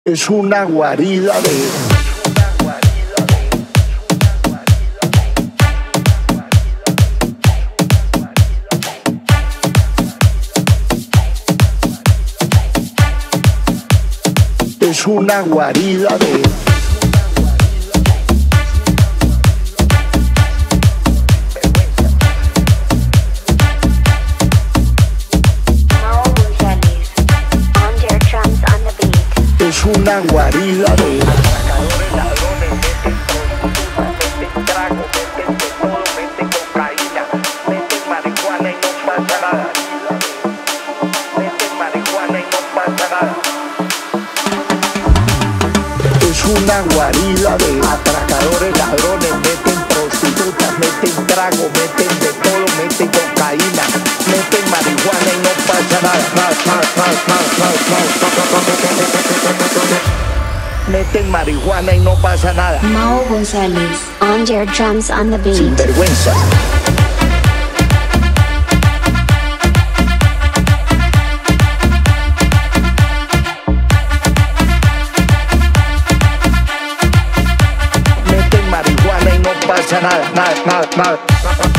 Es una guarida de... Es una guarida de... Es una guarida de... Atracadores, ladrones, meten prostitutas, meten trago, meten de todo, meten cocaína, meten marihuana y no pasa nada. Meten marihuana y no pasa nada. Es una guarida de... Atracadores, ladrones, meten prostitutas, meten trago, meten de todo, meten cocaína, meten marihuana y no pasa nada. Meten marihuana y no pasa nada. Mao Gonzalez on your drums on the beat. Sin vergüenza. Meten marihuana y no pasa nada.